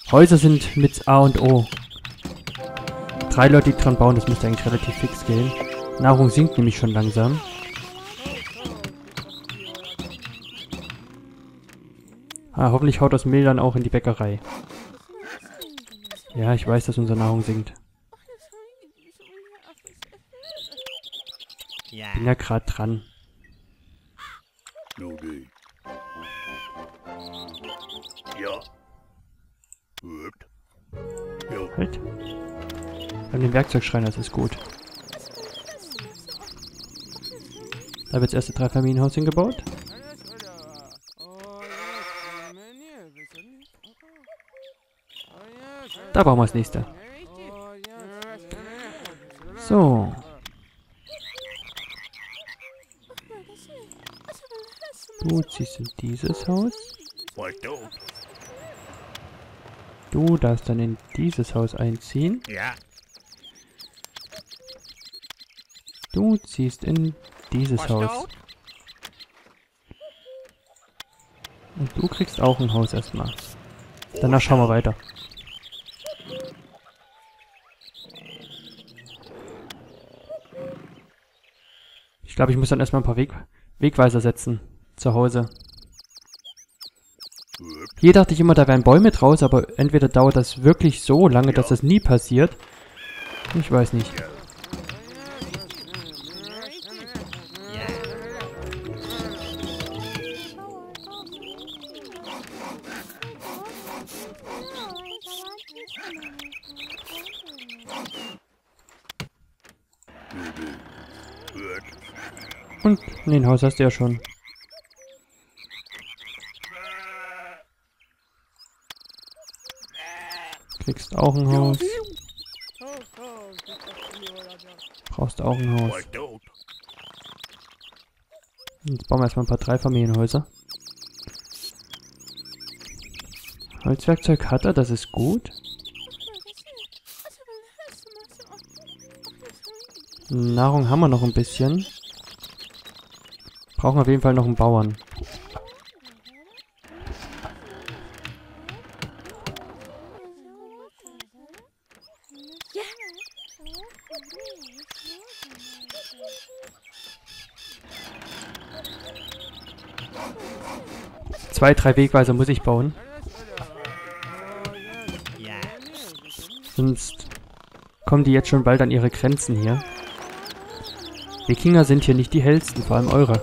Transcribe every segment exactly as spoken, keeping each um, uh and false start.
Häuser sind mit A und O. Drei Leute, die dran bauen, das müsste eigentlich relativ fix gehen. Nahrung sinkt nämlich schon langsam. Ah, hoffentlich haut das Mehl dann auch in die Bäckerei. Ja, ich weiß, dass unsere Nahrung sinkt. Bin ja gerade dran. Halt. Wir haben den Werkzeugschreiner, das ist gut. Da wird das erste Dreifamilienhaus hingebaut. Da bauen wir das nächste. So. Du ziehst in dieses Haus. Du darfst dann in dieses Haus einziehen. Du ziehst in dieses Haus. Und du kriegst auch ein Haus erstmal. Danach schauen wir weiter. Ich glaube, ich muss dann erstmal ein paar Weg Wegweiser setzen. Zu Hause. Hier dachte ich immer, da wären Bäume draus, aber entweder dauert das wirklich so lange, dass das nie passiert. Ich weiß nicht. Und nee, ein Haus hast du ja schon. Kriegst auch ein Haus. Brauchst auch ein Haus. Jetzt bauen wir erstmal ein paar Dreifamilienhäuser. Holzwerkzeug hat er, das ist gut. Nahrung haben wir noch ein bisschen. Brauchen auf jeden Fall noch einen Bauern. Zwei, drei Wegweiser muss ich bauen. Sonst kommen die jetzt schon bald an ihre Grenzen hier. Wikinger sind hier nicht die hellsten, vor allem eure.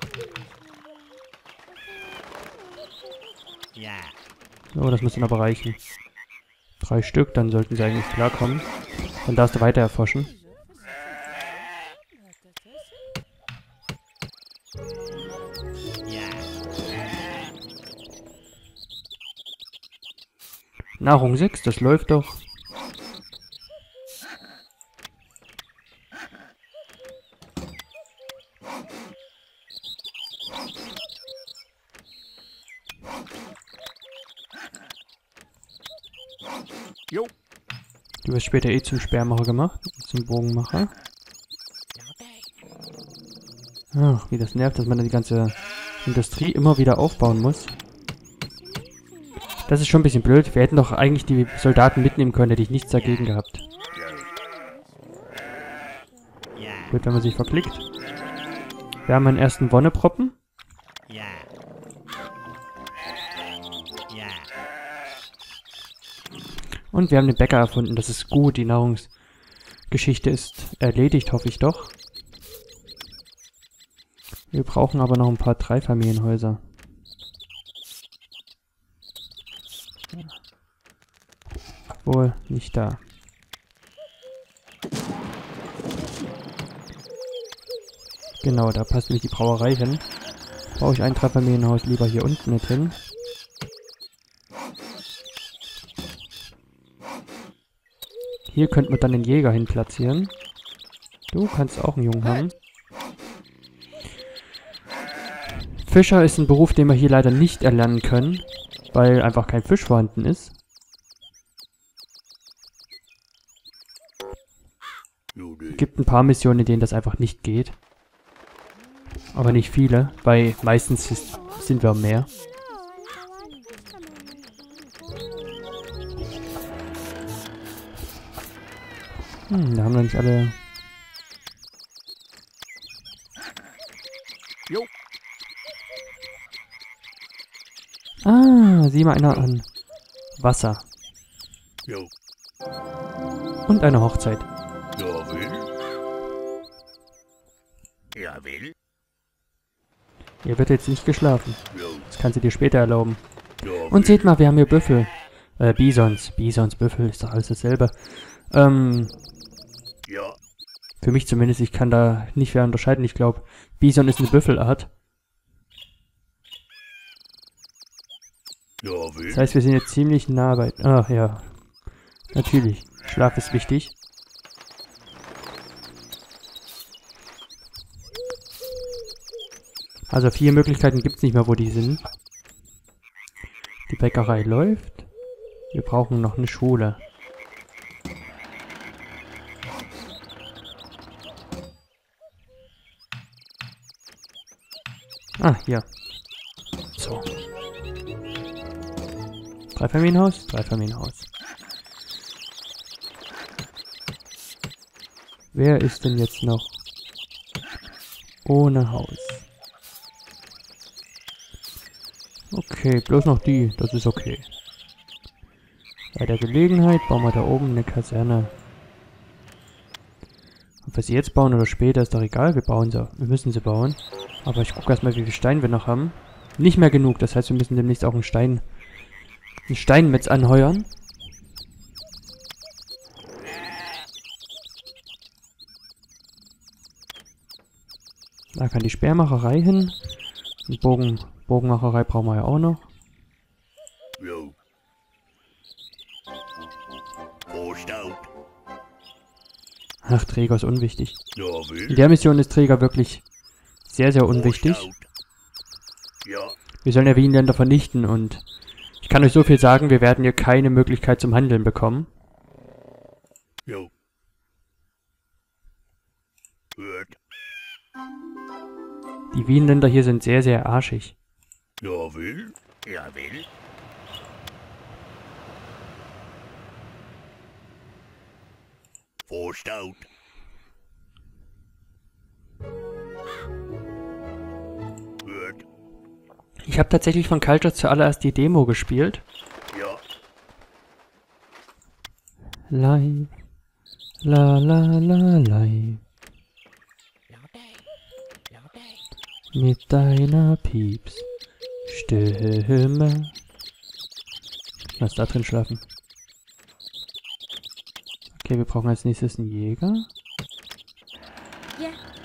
So, das muss dann aber reichen. Drei Stück, dann sollten sie eigentlich klarkommen. Dann darfst du weiter erforschen. Nahrung sechs, das läuft doch. Jo. Du wirst später eh zum Speermacher gemacht, zum Bogenmacher. Ach, wie das nervt, dass man dann die ganze Industrie immer wieder aufbauen muss. Das ist schon ein bisschen blöd. Wir hätten doch eigentlich die Soldaten mitnehmen können, hätte ich nichts dagegen gehabt. Blöd, wenn man sich verklickt. Wir haben einen ersten Wonneproppen. Und wir haben den Bäcker erfunden. Das ist gut. Die Nahrungsgeschichte ist erledigt, hoffe ich doch. Wir brauchen aber noch ein paar Dreifamilienhäuser. Wohl nicht da. Genau, da passt nämlich die Brauerei hin. Baue ich ein Dreifamilienhaus lieber hier unten mit hin. Hier könnten wir dann den Jäger hin platzieren. Du kannst auch einen Jungen haben. Fischer ist ein Beruf, den wir hier leider nicht erlernen können, weil einfach kein Fisch vorhanden ist. Es gibt ein paar Missionen, in denen das einfach nicht geht. Aber nicht viele, weil meistens ist, sind wir mehr. Hm, da haben wir nicht alle... Jo. Ah, sieh mal einer an. Wasser. Jo. Und eine Hochzeit. Ja, will. Ja, will. Hier wird jetzt nicht geschlafen. Jo. Das kannst du dir später erlauben. Ja, Und seht mal, wir haben hier Büffel. Äh, Bisons. Bisons, Büffel, ist doch alles dasselbe. Ähm, Ja. für mich zumindest, ich kann da nicht mehr unterscheiden. Ich glaube, Bison ist eine Büffelart. Ja, will. Das heißt, wir sind jetzt ziemlich nah bei... Ah, ja. Natürlich. Schlaf ist wichtig. Also vier Möglichkeiten gibt es nicht mehr, wo die sind. Die Bäckerei läuft. Wir brauchen noch eine Schule. Ah, hier. So. Dreifamilienhaus? Dreifamilienhaus. Wer ist denn jetzt noch ohne Haus? Okay, bloß noch die. Das ist okay. Bei der Gelegenheit bauen wir da oben eine Kaserne. Ob wir sie jetzt bauen oder später, ist doch egal. Wir bauen sie. Wir müssen sie bauen. Aber ich gucke erstmal, wie viel Stein wir noch haben. Nicht mehr genug. Das heißt, wir müssen demnächst auch einen Stein... einen Steinmetz anheuern. Da kann die Speermacherei hin. Und Bogen, Bogenmacherei brauchen wir ja auch noch. Jo. Vorstaut. Ach, Träger ist unwichtig. Ja, will. In der Mission ist Träger wirklich sehr, sehr unwichtig. Vorstaut. Ja. Wir sollen ja Wienländer vernichten und ich kann euch so viel sagen, wir werden hier keine Möglichkeit zum Handeln bekommen. Jo. Hört. Die Wienländer hier sind sehr, sehr arschig. Ja, will. Ja, will. Vorstaut. Hört. Ich habe tatsächlich von Culture zuallererst die Demo gespielt. Ja. Live. La la la live. Mit deiner Pieps Stimme. Lass da drin schlafen. Okay, wir brauchen als nächstes einen Jäger. Ja.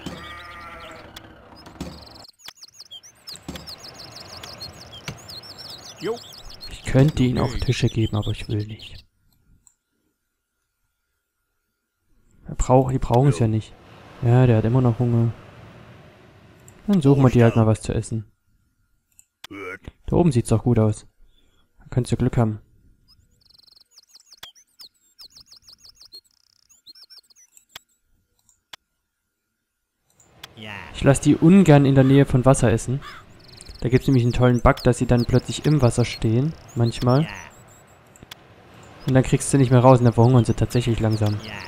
Jo. Ich könnte ihnen auch Tische geben, aber ich will nicht. Er braucht, die brauchen es ja nicht. Ja, der hat immer noch Hunger. Dann suchen wir dir halt mal was zu essen. Hört. Da oben sieht's doch gut aus. Da könntest du Glück haben. Ja. Ich lasse die ungern in der Nähe von Wasser essen. Da gibt's nämlich einen tollen Bug, dass sie dann plötzlich im Wasser stehen. Manchmal. Ja. Und dann kriegst du nicht mehr raus und dann verhungern sie tatsächlich langsam. Ja.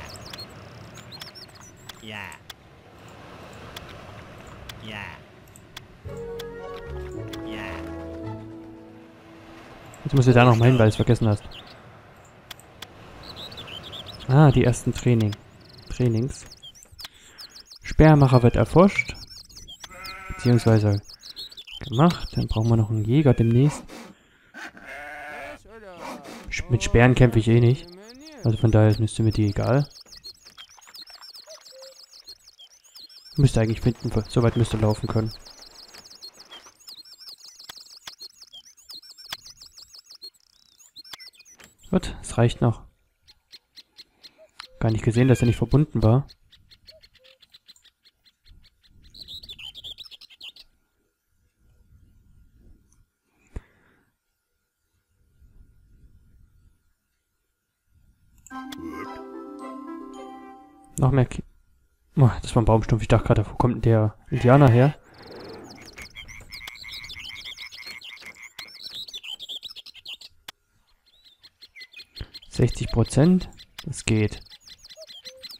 Ja. Ja. Ja. Jetzt musst du da noch mal hin, weil du es vergessen hast. Ah, die ersten Training. Trainings. Speermacher wird erforscht. Beziehungsweise gemacht. Dann brauchen wir noch einen Jäger demnächst. Sch- Mit Speeren kämpfe ich eh nicht. Also von daher ist mir die egal. Müsste eigentlich finden, soweit müsste laufen können. Gut, es reicht noch. Gar nicht gesehen, dass er nicht verbunden war. Noch mehr Ki oh, das war ein Baumstumpf. Ich dachte gerade, wo kommt denn der Indianer her? sechzig Prozent. Das geht.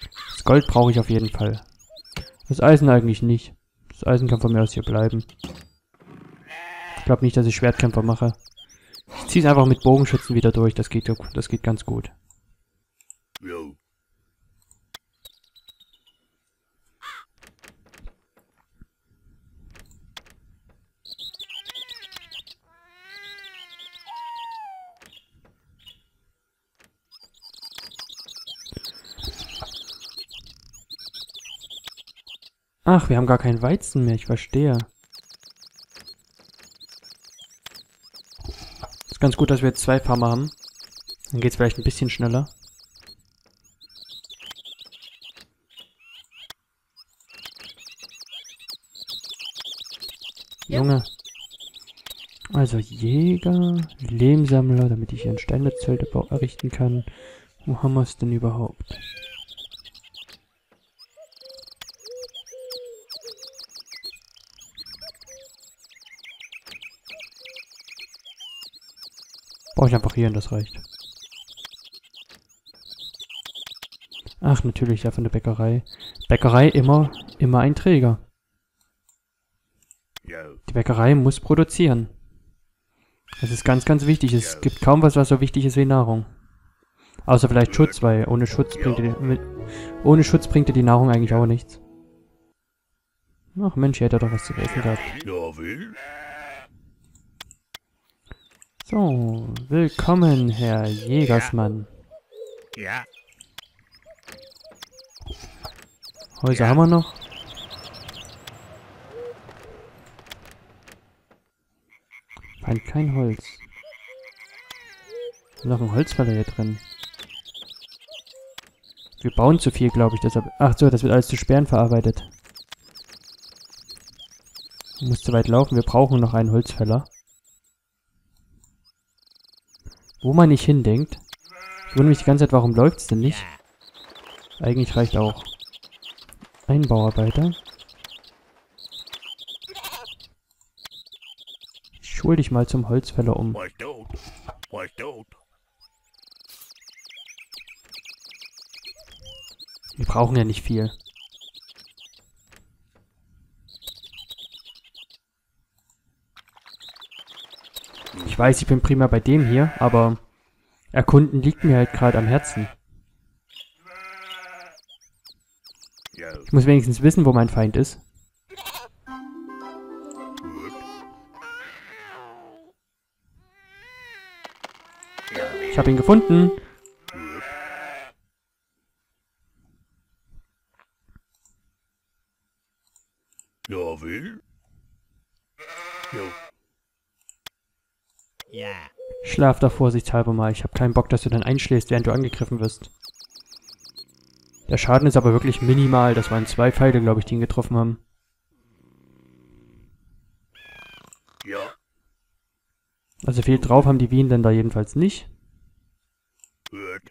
Gold brauche ich auf jeden Fall. Das Eisen eigentlich nicht. Das Eisen kann von mir aus hier bleiben. Ich glaube nicht, dass ich Schwertkämpfer mache. Ich ziehe es einfach mit Bogenschützen wieder durch. Das geht, das geht ganz gut. Jo. Ach, wir haben gar keinen Weizen mehr. Ich verstehe. Ist ganz gut, dass wir jetzt zwei Farmer haben. Dann geht es vielleicht ein bisschen schneller. Ja. Junge. Also Jäger, Lehmsammler, damit ich hier ein Steinmetzzelt errichten kann. Wo haben wir es denn überhaupt? Brauche ich einfach hier und das reicht. Ach, natürlich, ja, von der Bäckerei. Bäckerei immer, immer ein Träger. Jo. Die Bäckerei muss produzieren. Das ist ganz, ganz wichtig. Es gibt kaum was, was so wichtig ist wie Nahrung. Außer vielleicht Schutz, weil ohne Schutz bringt dir die, mit, ohne Schutz bringt dir die Nahrung eigentlich auch nichts. Ach Mensch, hier hätte er doch was zu essen gehabt. Ja, will. So, willkommen, Herr Jägersmann. Ja. Häuser haben wir noch. Fand kein Holz. Noch ein Holzfäller hier drin. Wir bauen zu viel, glaube ich, deshalb. Ach so, das wird alles zu Sperren verarbeitet. Muss zu weit laufen, wir brauchen noch einen Holzfäller. Wo man nicht hindenkt. Ich wundere mich die ganze Zeit, warum läuft es denn nicht? Eigentlich reicht auch. Ein Bauarbeiter. Ich schul dich mal zum Holzfäller um. Was tot? Was tot? Wir brauchen ja nicht viel. Ich weiß, ich bin prima bei dem hier, aber Erkunden liegt mir halt gerade am Herzen. Jo. Ich muss wenigstens wissen, wo mein Feind ist. Gut. Ja, will. Ich habe ihn gefunden. Gut. Ja, will. Jo. Ja. Schlaf da vorsichtshalber mal. Ich habe keinen Bock, dass du dann einschläfst, während du angegriffen wirst. Der Schaden ist aber wirklich minimal. Das waren zwei Pfeile, glaube ich, die ihn getroffen haben. Ja. Also viel drauf haben die Wienländer jedenfalls nicht. Gut.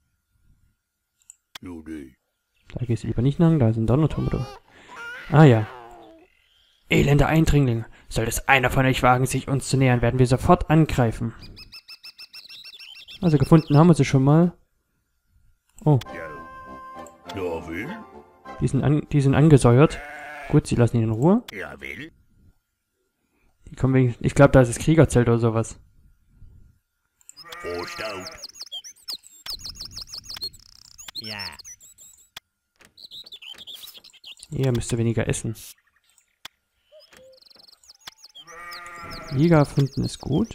Jo, nee. Da gehst du lieber nicht lang, da ist ein Donnerturm, oder? Ah ja. Elende Eindringlinge. Soll es einer von euch wagen, sich uns zu nähern, werden wir sofort angreifen. Also gefunden haben wir sie schon mal. Oh, Ja. Ja, will. die sind, an, die sind angesäuert. Gut, sie lassen ihn in Ruhe. Ja, will. Die kommen wegen, ich glaube, da ist das Kriegerzelt oder sowas. Vorstaut. Ja. Ihr müsst ihr weniger essen. Jäger erfunden ist gut.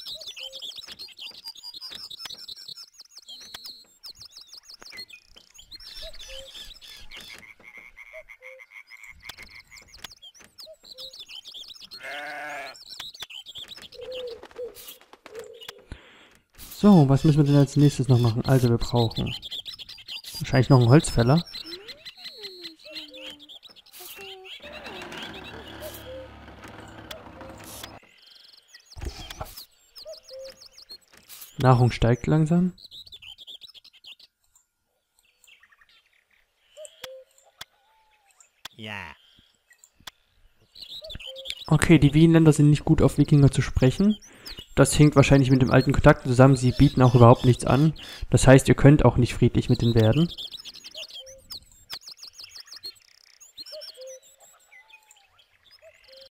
So, was müssen wir denn als nächstes noch machen? Also wir brauchen wahrscheinlich noch einen Holzfäller. Nahrung steigt langsam. Ja. Okay, die Wienländer sind nicht gut auf Wikinger zu sprechen. Das hängt wahrscheinlich mit dem alten Kontakt zusammen. Sie bieten auch überhaupt nichts an. Das heißt, ihr könnt auch nicht friedlich mit denen werden.